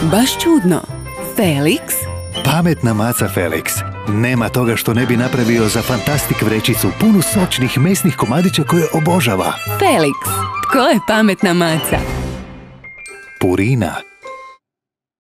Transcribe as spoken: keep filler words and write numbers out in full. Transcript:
Baš čudno. Felix? Pametna maca Felix. Nema toga što ne bi napravio za Fantastik vrećicu punu sočnih mesnih komadića koje obožava. Felix, tko je pametna maca? Purina.